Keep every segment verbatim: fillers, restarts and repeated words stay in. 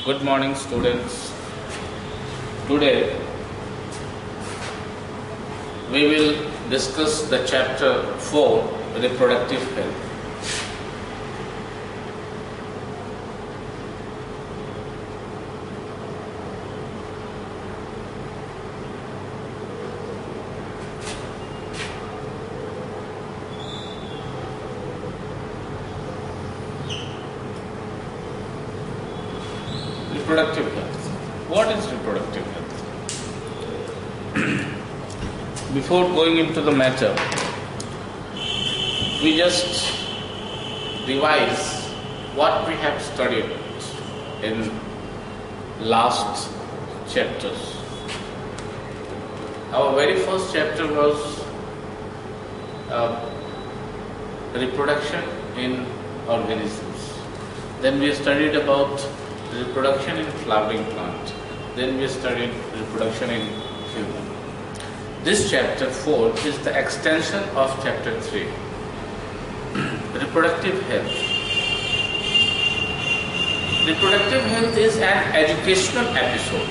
Good morning, students. Today we will discuss the chapter four, reproductive health. Reproductive health. What is reproductive health? Before going into the matter, we just revise what we have studied in last chapters. Our very first chapter was uh, reproduction in organisms. Then we studied about reproduction in flowering plant. Then we studied reproduction in human. This chapter four is the extension of chapter three, reproductive health. Reproductive health is an educational episode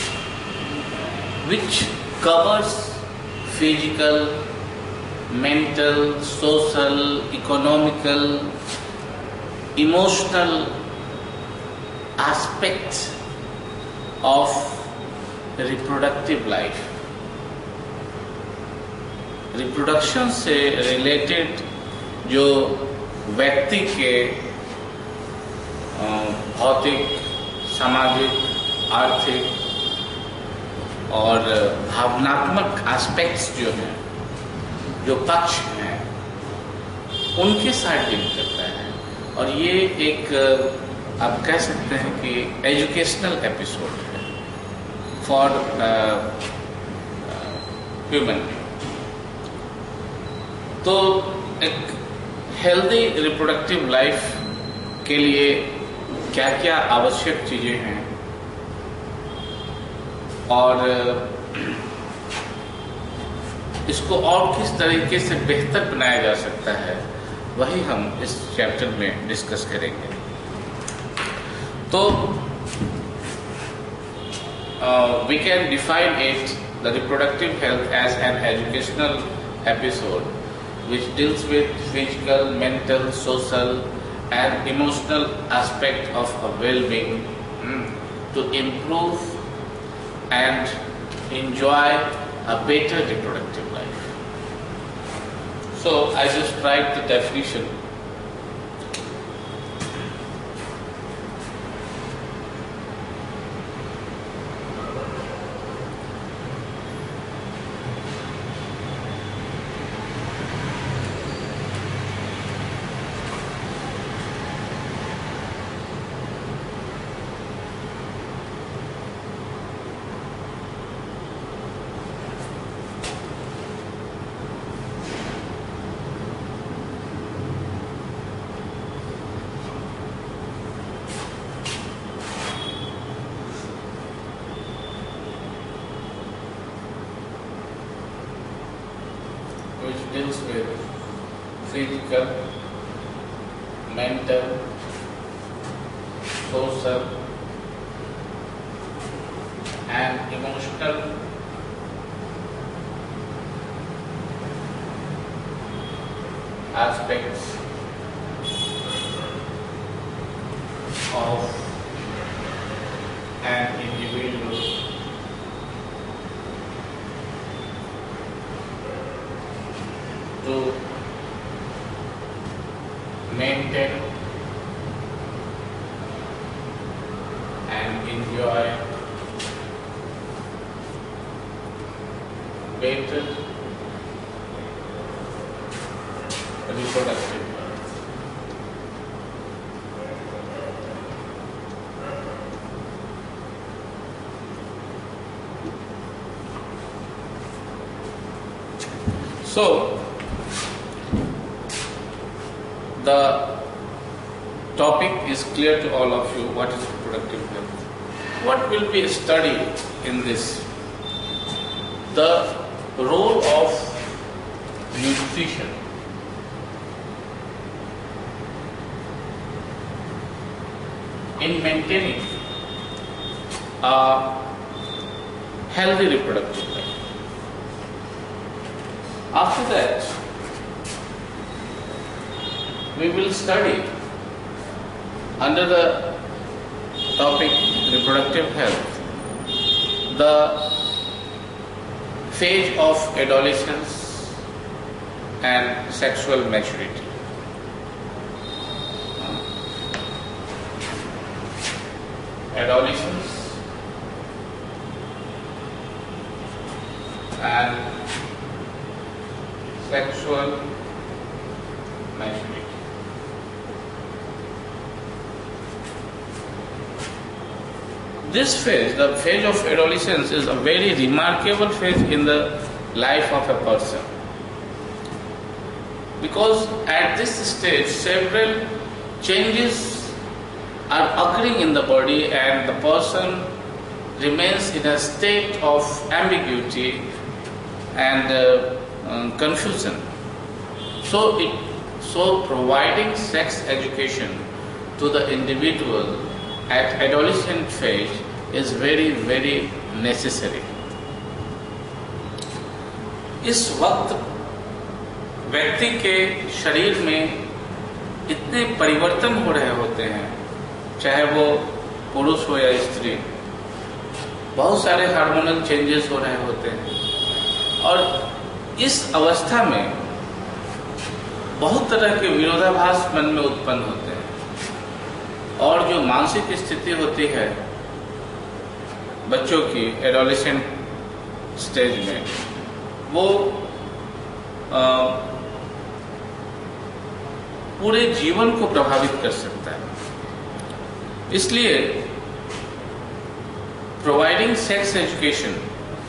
which covers physical, mental, social, economical, emotional aspects of reproductive life. Reproduction से related जो व्यक्ति के भौतिक, सामाजिक, आर्थिक और भावनात्मक aspects जो हैं, जो पक्ष हैं, उनके साथ डील करता है। और ये एक आप कह सकते हैं कि एजुकेशनल एपिसोड है फॉर ह्यूमन। तो एक हेल्दी रिप्रोडक्टिव लाइफ के लिए क्या क्या आवश्यक चीजें हैं और इसको और किस तरीके से बेहतर बनाया जा सकता है, वही हम इस चैप्टर में डिस्कस करेंगे। So, uh, we can define it, the reproductive health, as an educational episode which deals with physical, mental, social and emotional aspect of a well-being mm, to improve and enjoy a better reproductive life. So, I just write the definition. Which deals with physical, mental, social and emotional aspects of an individual to maintain and enjoy better reproductive health. So, the topic is clear to all of you. What is reproductive health? What will be studied in this? The role of nutrition in maintaining a healthy reproductive life. After that, we will study under the topic reproductive health the phase of adolescence and sexual maturity. Adolescence and sexual maturity. This phase, the phase of adolescence, is a very remarkable phase in the life of a person, because at this stage several changes are occurring in the body and the person remains in a state of ambiguity and uh, um, confusion. So, it, so providing sex education to the individual at adolescent phase is very very necessary. इस वक्त व्यक्ति के शरीर में इतने परिवर्तन हो रहे होते हैं, चाहे वो पुरुष हो या स्त्री, बहुत सारे हार्मोनल चेंजेस हो रहे होते हैं और इस अवस्था में बहुत तरह के विरोधाभास मन में उत्पन्न होते हैं और जो मानसिक स्थिति होती है बच्चों की एडोलेसेंट स्टेज में, वो आ, पूरे जीवन को प्रभावित कर सकता है। इसलिए providing sex education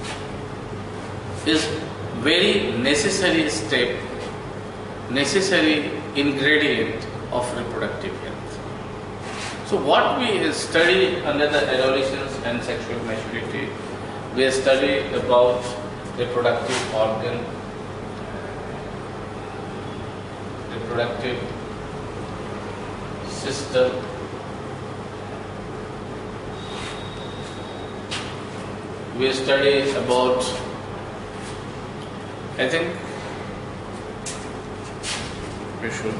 is very necessary step, necessary ingredient of reproductive health. So what we study under the adolescence and sexual maturity, we study about reproductive organ, reproductive system, we study about, I think we should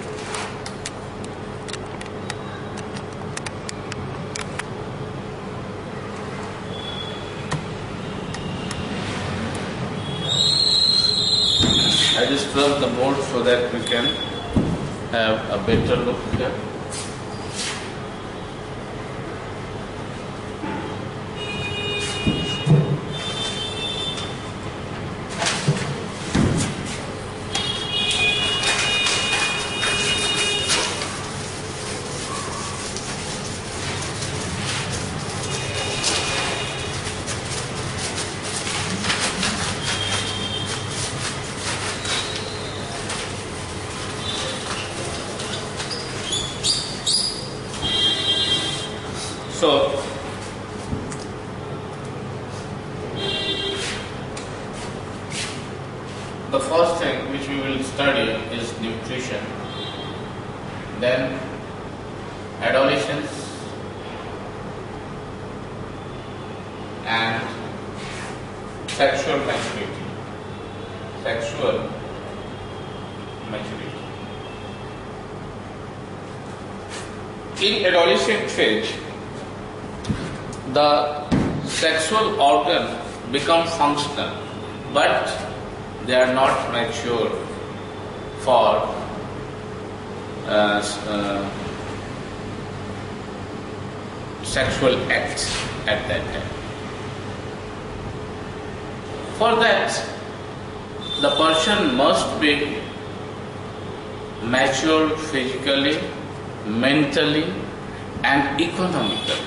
I just plug the board so that we can have a better look here. So, the first thing which we will study is nutrition, then adolescence and sexual maturity. Sexual maturity. In adolescent phase, the sexual organ become functional, but they are not mature for uh, uh, sexual acts at that time. For that, the person must be mature physically, mentally, and economically.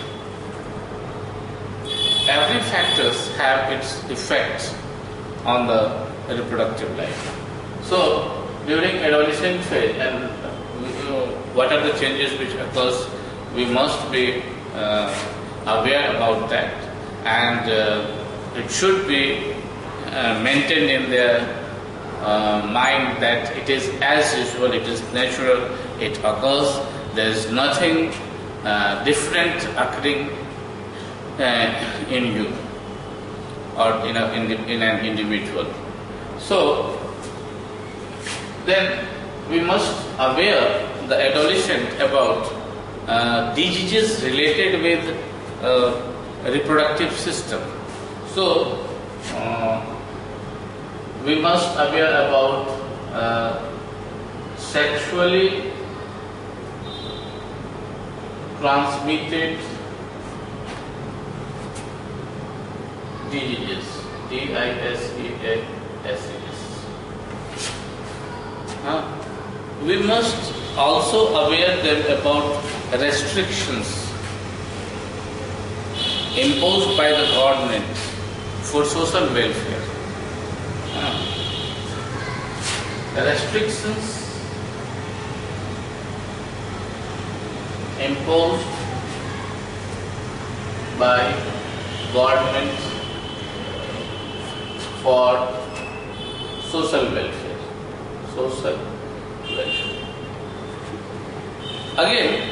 Every factors have its effects on the reproductive life. So during adolescent phase, and you know, what are the changes which occurs, we must be uh, aware about that, and uh, it should be uh, maintained in their uh, mind that it is as usual, it is natural, it occurs, there is nothing uh, different occurring. uh, in you or in, a, in, the, in an individual. So then we must aware the adolescent about uh, diseases related with uh, reproductive system. So uh, we must aware about uh, sexually transmitted diseases, D I S E S E S. Uh, we must also aware them about restrictions imposed by the government for social welfare. Uh, restrictions imposed by government for social welfare. Social welfare. Again,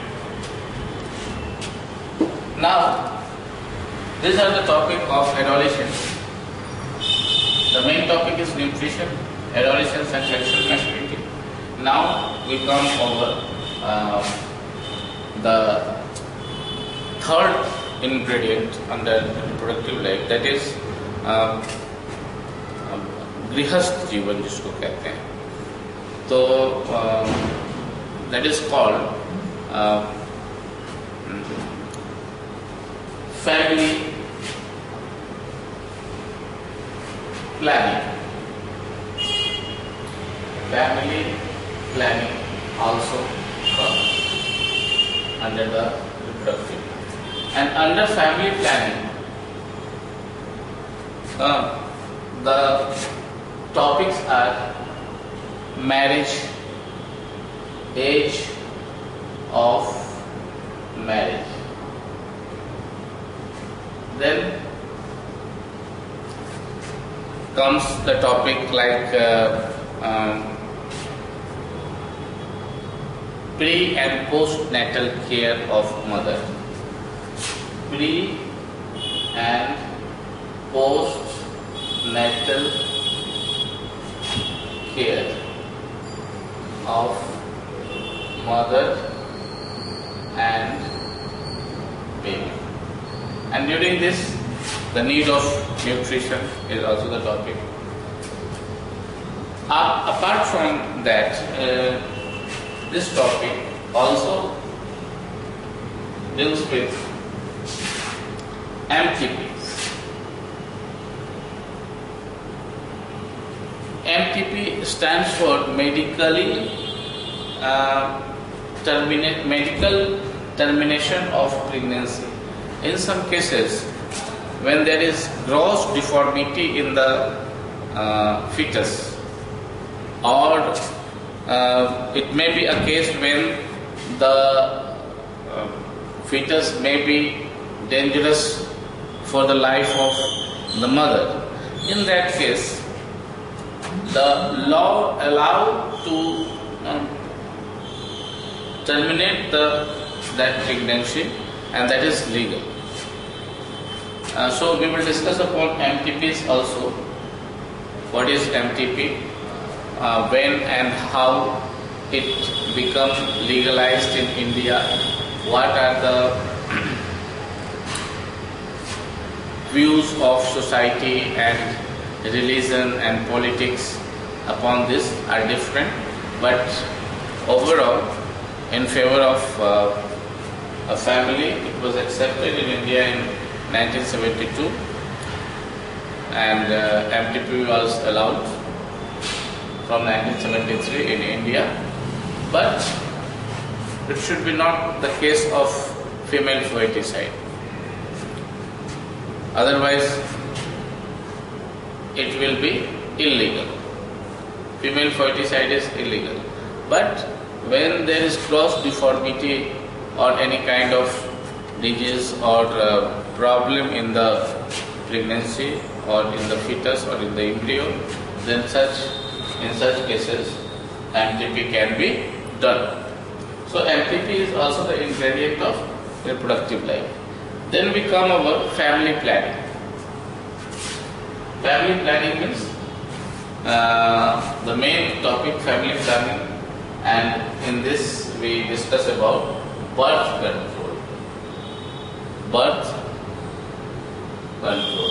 now these are the topic of adolescence. The main topic is nutrition, adolescence and sexual maturity. Now we come over uh, the third ingredient under reproductive life, that is uh, गृहस्थ जीवन जिसको कहते हैं. तो that is called uh, family planning. Family planning also comes under the reproductive. And under family planning, uh, the topics are marriage, age of marriage. Then comes the topic like uh, um, pre and postnatal care of mother. Pre and postnatal care of mother and baby. And during this, the need of nutrition is also the topic. Uh, apart from that, uh, this topic also deals with M T Ps. M T P stands for medically uh, terminate medical termination of pregnancy. In some cases, when there is gross deformity in the uh, fetus, or uh, it may be a case when the uh, fetus may be dangerous for the life of the mother. In that case, the law allows to um, terminate the that pregnancy, and that is legal. Uh, so we will discuss upon M T Ps also. What is M T P? Uh, when and how it becomes legalized in India? What are the views of society and religion and politics upon this are different, but overall, in favor of uh, a family, it was accepted in India in nineteen seventy-two, and uh, M T P was allowed from nineteen seventy-three in India, but it should be not the case of female foeticide. Otherwise, it will be illegal. Female foeticide is illegal. But when there is gross deformity or any kind of disease or uh, problem in the pregnancy or in the fetus or in the embryo, then such in such cases M T P can be done. So M T P is also the ingredient of reproductive life. Then we come over family planning. Family planning means uh, the main topic family planning, and in this we discuss about birth control. Birth control.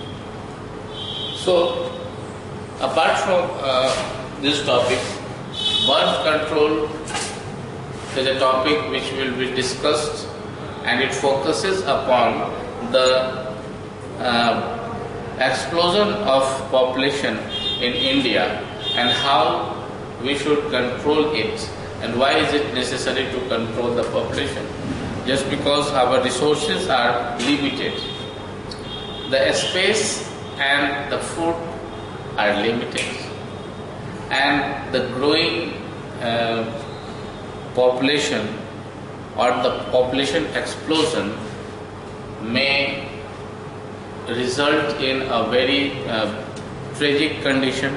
So apart from uh, this topic, birth control is a topic which will be discussed, and it focuses upon the uh, explosion of population in India and how we should control it, and why is it necessary to control the population. Just because our resources are limited, the space and the food are limited, and the growing uh, population or the population explosion may result in a very uh, tragic condition,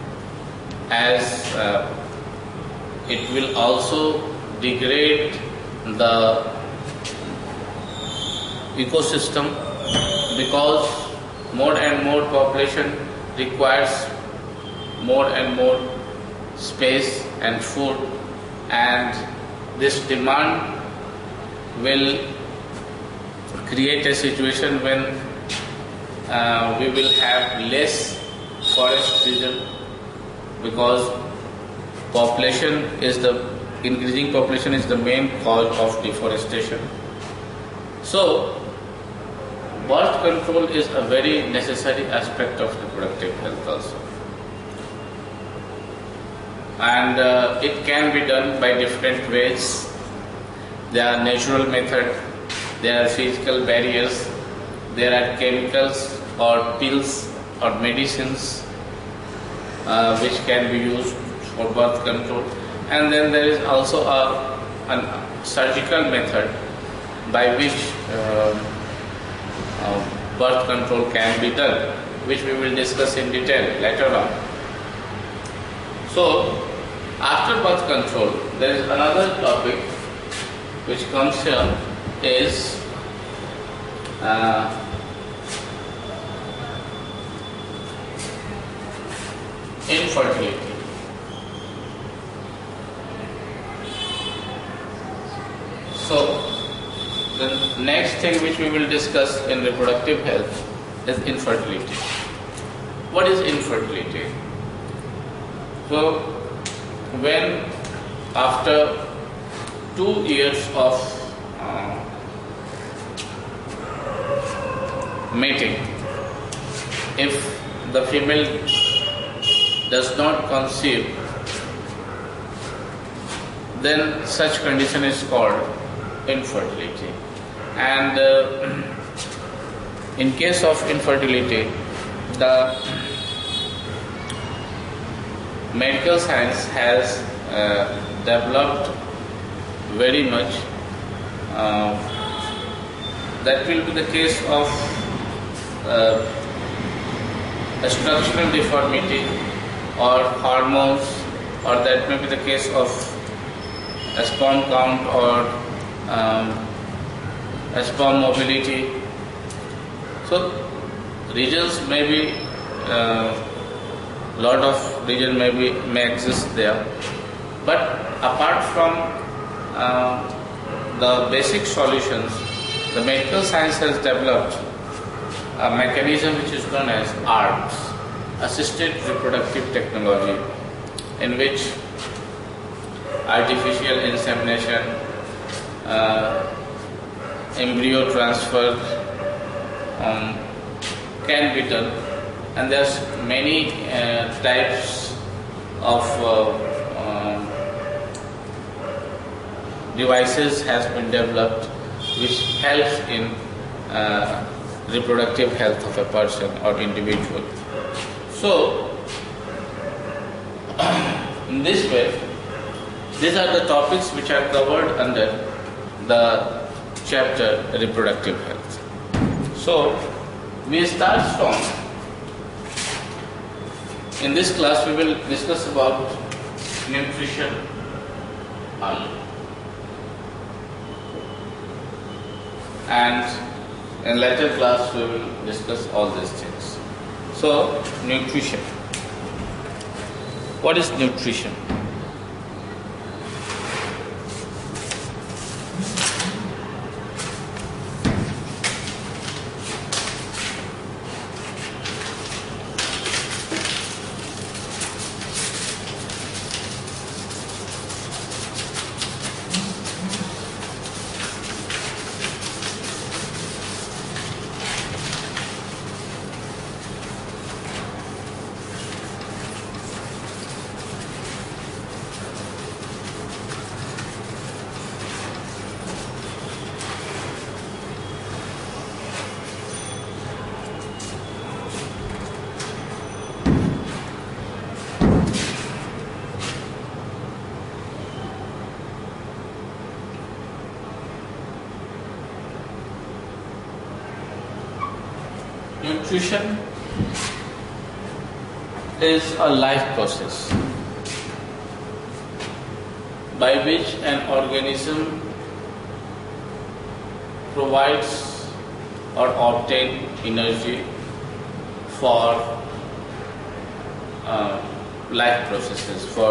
as uh, it will also degrade the ecosystem, because more and more population requires more and more space and food, and this demand will create a situation when uh, we will have less forest region, because population is the increasing population is the main cause of deforestation. So birth control is a very necessary aspect of reproductive health also, and uh, it can be done by different ways. There are natural methods, there are physical barriers, there are chemicals or pills or medicines uh, which can be used for birth control, and then there is also a, a surgical method by which uh, uh, birth control can be done, which we will discuss in detail later on. So after birth control, there is another topic which comes here, is uh, infertility. So the next thing which we will discuss in reproductive health is infertility. What is infertility? So when after two years of uh, mating, if the female does not conceive, then such condition is called infertility. And uh, in case of infertility, the medical science has uh, developed very much. Uh, that will be the case of uh, a structural deformity or hormones, or that may be the case of a sperm count or um, a sperm mobility. So regions may be, uh, lot of region may be may exist there, but apart from uh, the basic solutions, the medical science has developed a mechanism which is known as A R B S, Assisted Reproductive Technology, in which artificial insemination, uh, embryo transfer um, can be done, and there's many uh, types of uh, um, devices has been developed which helps in uh, reproductive health of a person or individual. So in this way, these are the topics which are covered under the chapter reproductive health. So we start from, in this class we will discuss about nutrition only. And In later class we will discuss all these things. So, nutrition. What is nutrition? Nutrition is a life process by which an organism provides or obtains energy for uh, life processes, for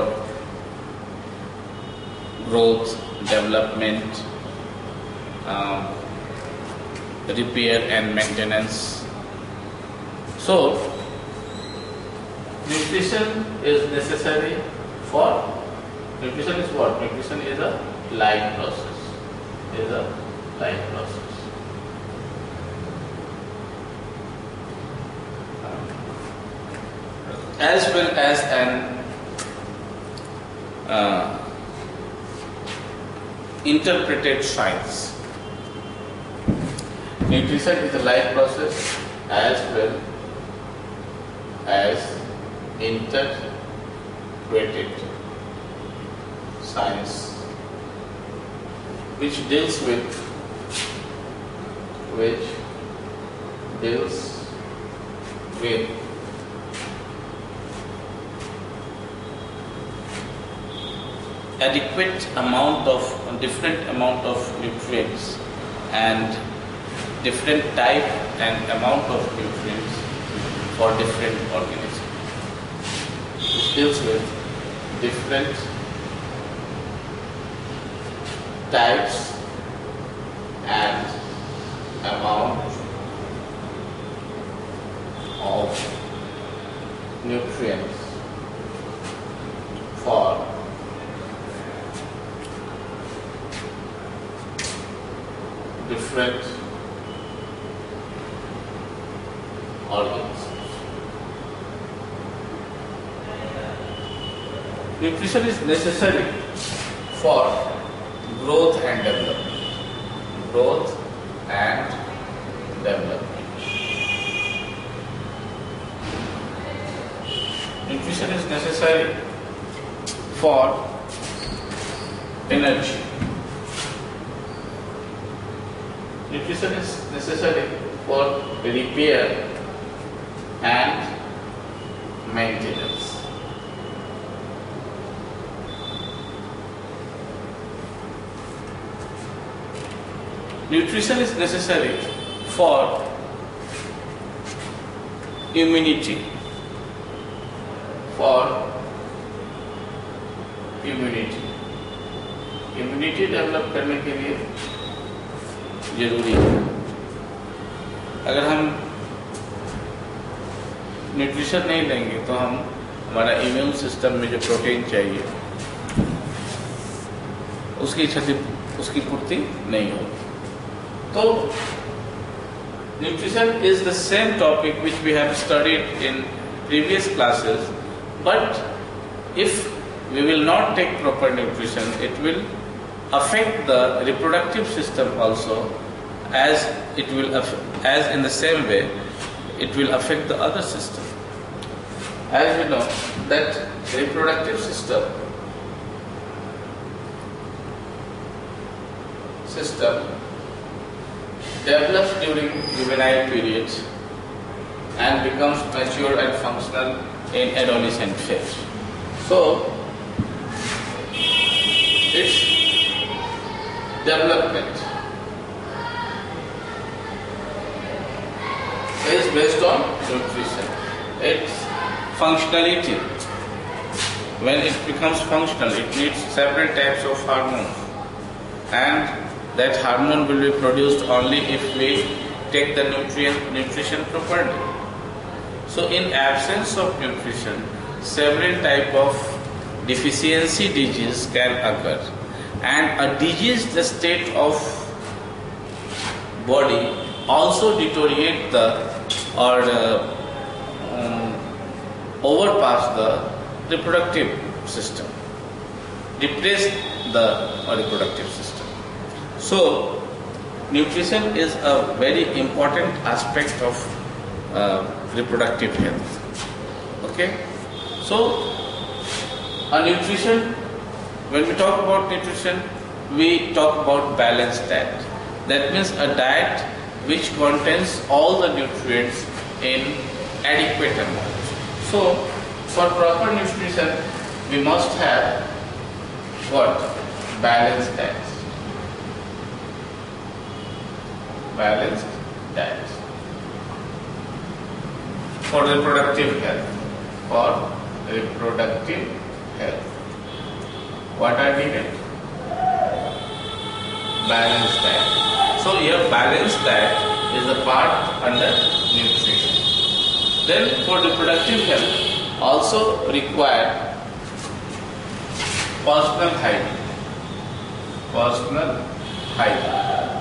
growth, development, um, repair and maintenance. So, nutrition is necessary for, nutrition is what? Nutrition is a life process, is a life process. As well as an uh, interpreted science. Nutrition is a life process as well as interpreted science, which deals with which deals with adequate amount of different amount of nutrients and different type and amount of nutrients for different organisms. It deals with different types and amount of nutrients for different organisms. Nutrition is necessary for growth and development. Growth and development. Nutrition is necessary for energy. Nutrition is necessary for repair and maintenance. Nutrition is necessary for immunity. For immunity. Immunity develop करने के लिए जरूरी है. अगर हम nutrition नहीं लेंगे तो हम हमारा इम्यून सिस्टम में जो प्रोटीन चाहिए उसकी क्षति उसकी पूर्ति नहीं होगी. तो nutrition is the same topic which we have studied in previous classes, but if we will not take proper nutrition, it will affect the reproductive system also, as it will as in the same way it will affect the other system. As we know that reproductive system system develops during juvenile period and becomes mature and functional in adolescent phase. So its development based on nutrition. Its functionality. When it becomes functional, it needs several types of hormones, and that hormone will be produced only if we take the nutrient nutrition properly. So in absence of nutrition, several type of deficiency disease can occur, and a diseased state of body also deteriorate the or uh, um, overpass the reproductive system, depress the reproductive system. So nutrition is a very important aspect of uh, reproductive health. Okay, so a nutrition, when we talk about nutrition, we talk about balanced diet. That means a diet which contains all the nutrients in adequate amount. So for proper nutrition, we must have what? Balanced diet. Balanced diet. For reproductive health. For reproductive health. What are needed? Balanced diet. So here balanced diet is a part under nutrition. Then for reproductive health also require personal hygiene. Personal hygiene.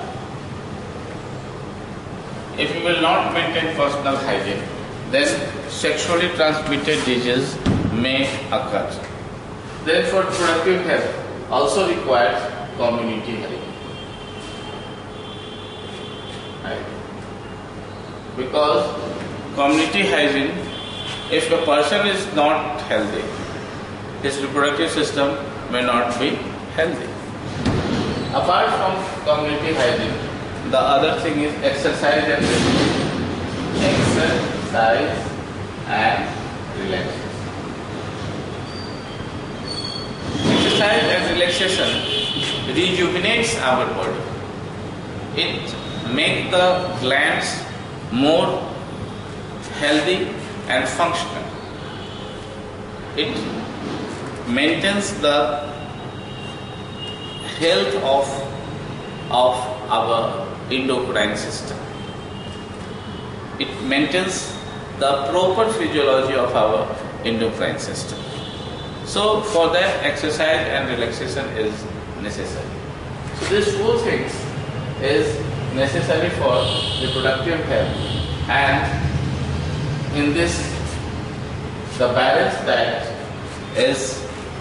If you will not maintain personal hygiene, then sexually transmitted diseases may occur. Then for reproductive health also requires community hygiene. Because community hygiene, if a person is not healthy, his reproductive system may not be healthy. Apart from community hygiene, the other thing is exercise and relaxation. Exercise and relaxation. Exercise and relaxation rejuvenates our body. It makes the glands more healthy and functional. It maintains the health of, of our endocrine system. It maintains the proper physiology of our endocrine system. So for that, exercise and relaxation is necessary. So these four things is necessary for reproductive health, and in this the balanced diet is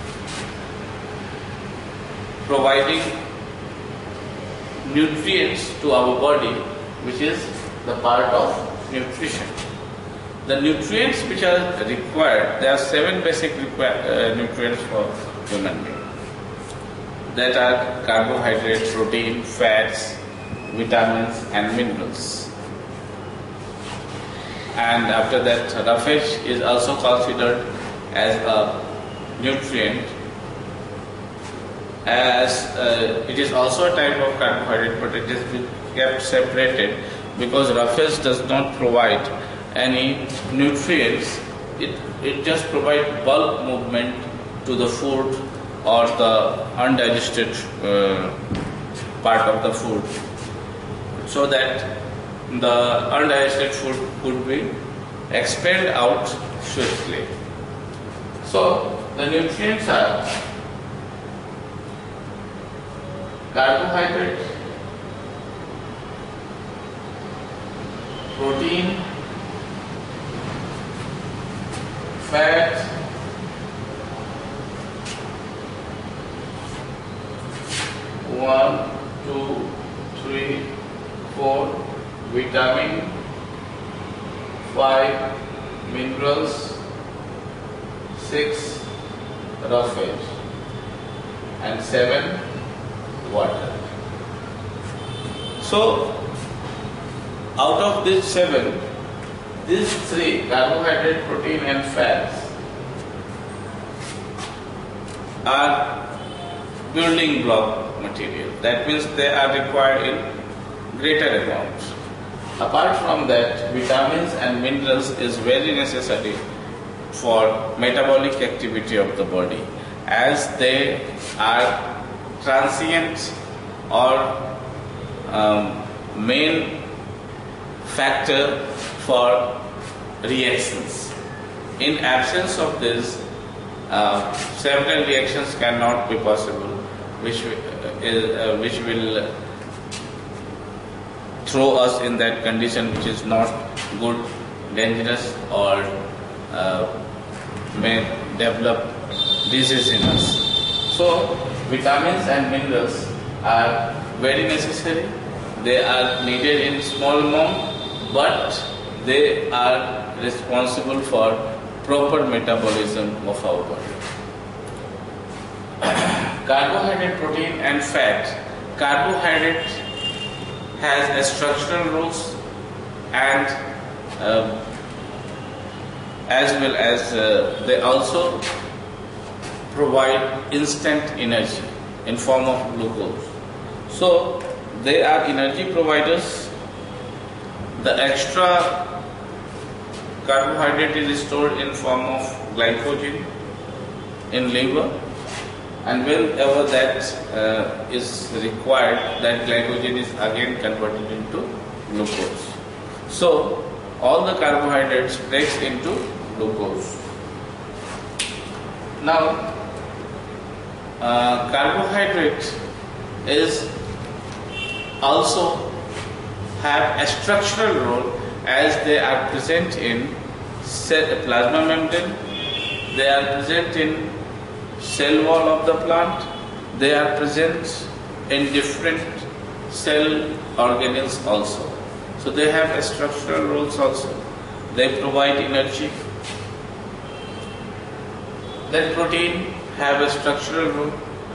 providing nutrients to our body, which is the part of nutrition. The nutrients which are required, there are seven basic require, uh, nutrients for human being. That are carbohydrates, protein, fats, vitamins and minerals. And after that, roughage is also considered as a nutrient, as uh, it is also a type of carbohydrate, but it is kept separated because roughage does not provide any nutrients. It, it just provides bulk movement to the food or the undigested uh, part of the food, so that the undigested food could be expelled out swiftly. So the nutrients are carbohydrate, protein, fat, one, two, three, four, vitamin, five, minerals, six, roughage, and seven, water. So out of these seven, these three, carbohydrate, protein and fats, are building block material. That means they are required in greater amounts. Apart from that, vitamins and minerals is very necessary for metabolic activity of the body, as they are transient or um, main factor for reactions. In absence of this, uh, several reactions cannot be possible, which uh, is, uh, which will throw us in that condition which is not good, dangerous, or uh, may develop disease in us. So vitamins and minerals are very necessary. They are needed in small amount, but they are responsible for proper metabolism of our body. Carbohydrate, protein and fat. Carbohydrate has a structural rules and uh, as well as uh, they also provide instant energy in form of glucose. So they are energy providers. The extra carbohydrate is stored in form of glycogen in liver, and whenever that uh, is required, that glycogen is again converted into glucose. So all the carbohydrates breaks into glucose. Now uh, carbohydrate is also have a structural role, as they are present in cell, plasma membrane, they are present in cell wall of the plant, they are present in different cell organelles also. So they have a structural roles also. They provide energy. Then protein have a structural role.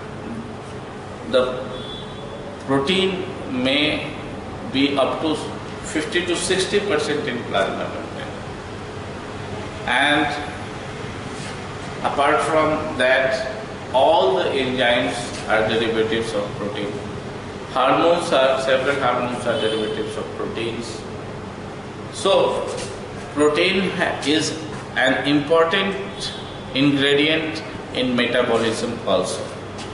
The protein may be up to fifty to sixty percent in plasma membrane. And apart from that, all the enzymes are derivatives of protein. Hormones are, several hormones are derivatives of proteins. So, protein is an important ingredient in metabolism also.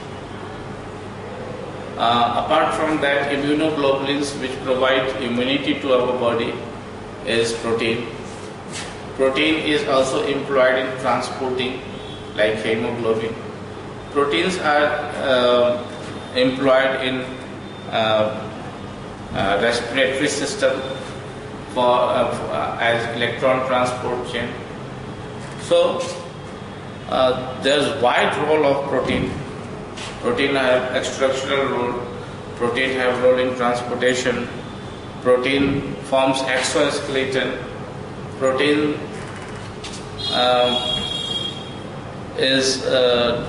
Uh, apart from that, immunoglobulins, which provide immunity to our body, is protein. Protein is also employed in transporting, like hemoglobin. Proteins are uh, employed in uh, uh, respiratory system for uh, as electron transport chain. So uh, there's wide role of protein. Protein have a structural role. Protein have role in transportation. Protein forms exoskeleton. Protein um, is uh,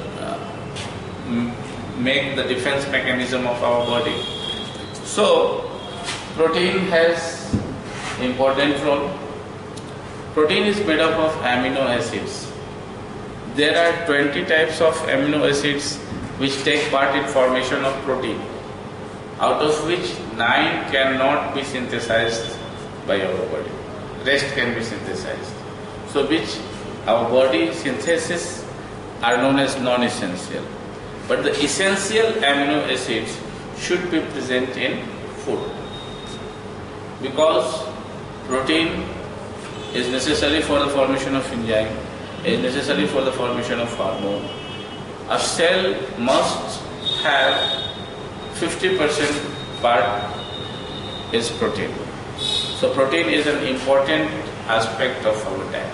make the defense mechanism of our body. So protein has important role. Protein is made up of amino acids. There are twenty types of amino acids which take part in formation of protein, out of which nine cannot be synthesized by our body. Rest can be synthesized. So which our body synthesis are known as non-essential. But the essential amino acids should be present in food, because protein is necessary for the formation of enzyme, is necessary for the formation of hormone. A cell must have fifty percent part is protein. So protein is an important aspect of our diet.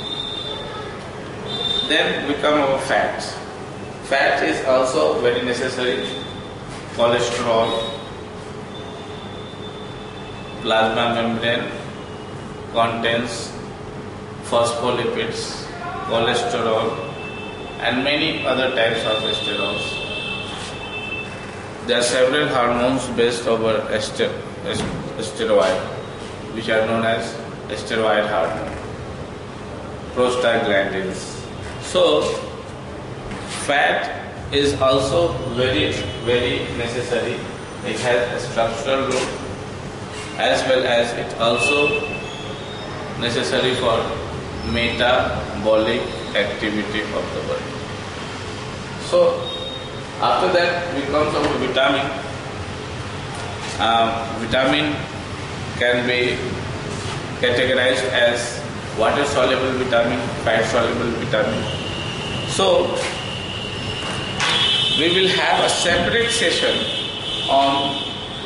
Then we come our fats. Fat is also very necessary. Cholesterol, plasma membrane contains phospholipids, cholesterol, and many other types of sterols. There are several hormones based over ester steroid, which are known as steroid hormone, prostaglandins. So, fat is also very, very necessary. It has a structural role. as well as it also necessary for metabolic activity of the body. So after that we come to vitamin. Um, vitamin can be categorized as water soluble vitamin, fat soluble vitamin. So we will have a separate session on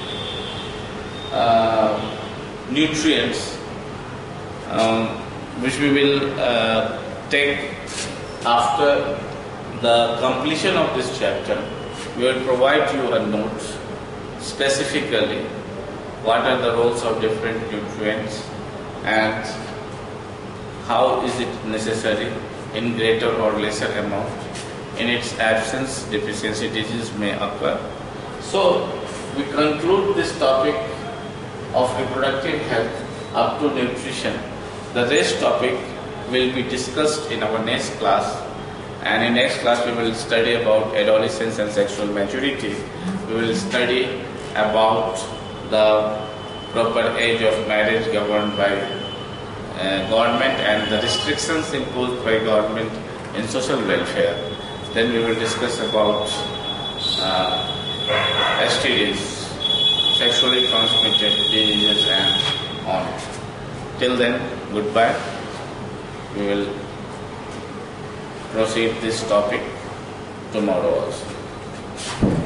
uh, nutrients, um, which we will uh, take after the completion of this chapter. We will provide you a note specifically what are the roles of different nutrients and how is it necessary in greater or lesser amount. In its absence, deficiency disease may occur. So we conclude this topic of reproductive health up to nutrition. The rest topic will be discussed in our next class, and in next class we will study about adolescence and sexual maturity. We will study about the proper age of marriage governed by uh, government and the restrictions imposed by government in social welfare. Then we will discuss about uh, S T Ds, sexually transmitted diseases, and on. Till then, goodbye. We will proceed this topic tomorrow also.